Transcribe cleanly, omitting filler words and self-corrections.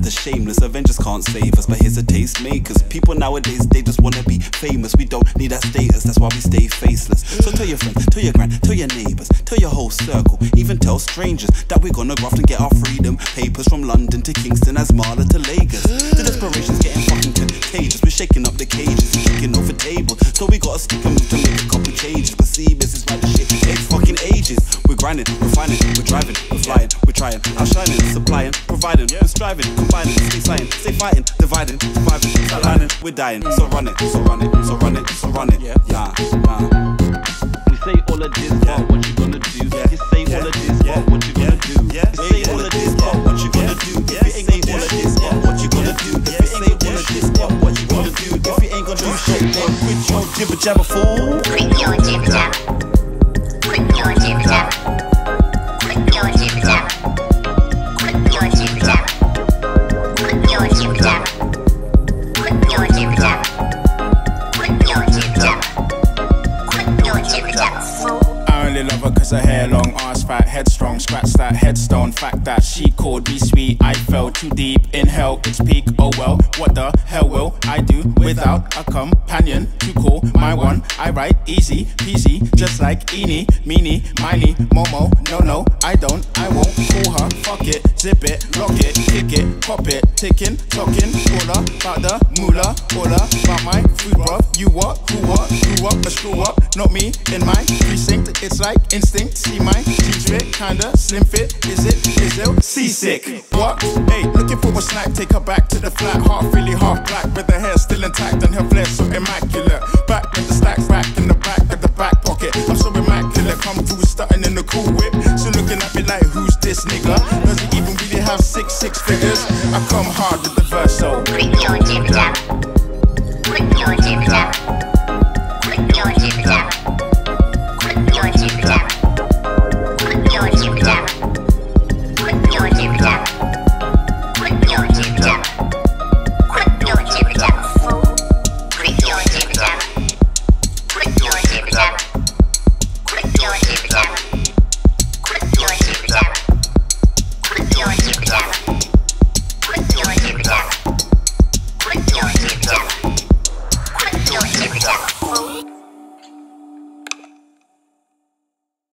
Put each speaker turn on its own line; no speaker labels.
the shameless. Avengers can't save us, but here's the tastemakers. People nowadays, they just wanna be famous. We don't need that status, that's why we stay faceless. So tell your friends, tell your grand, tell your neighbors, tell your whole circle, even tell strangers that we're gonna graft and get our freedom papers from London to Kingston, as Marla to Lagos. The desperation's getting fucking contagious. We're shaking up the cages, kicking over tables. So we gotta stick and move to make a couple changes. But see, this is why the shit takes fucking ages. We're grinding, we're finding, we're driving, we're flying, we're trying, outshining, supplying, providing, we're striving, combining, stay sighting, stay fighting, dividing, surviving, aligning, we're dying. So run it, so run it, so run it, so run it. Nah. We say all of this, but what you gonna do? You say all of this, but what you gonna do? You say all of this, but what you gonna do? If you ain't say all of this, but what you gonna do? If you ain't say all of this, but what you gonna do? If you ain't gonna do shit, then quit your Jibba Jabba, fool.
Quit your Jibba Jabba. Quit your Jibba Jabba. Quit your Jibba Jabba. Quit your Jibba Jabba. Quit your Jibba Jabba. Quit your Jibba Jabba. Quit your Jibba Jabba. Quit your Jibba Jabba, fool.
I only love her cause her hair long, ass fat, headstrong. Scratch that headstone, fact that she called me sweet. I fell too deep in hell, its peak. Oh well, what the hell will I do without a companion to call my one? I write easy peasy, just like eeny, meeny, miny, momo. No, I don't, I won't call her. Fuck it, zip it, lock it, kick it, pop it, ticking, talking. All about the moolah, all about my food, bruv. You what, who what, grew up, a screw up. Not me in my precinct, it's like instinct. See my G-trick, kinda slim fit. Is it seasick? What? Hey, looking for a snack, take her back to the flat. Half really, half black, with her hair still intact and her flesh so immaculate. Back with the stacks racked in the back of the back pocket. I'm so immaculate, come through starting in the cool whip. So looking at me like, who's this nigga? Does he even really have six figures? I come hard with the verse, so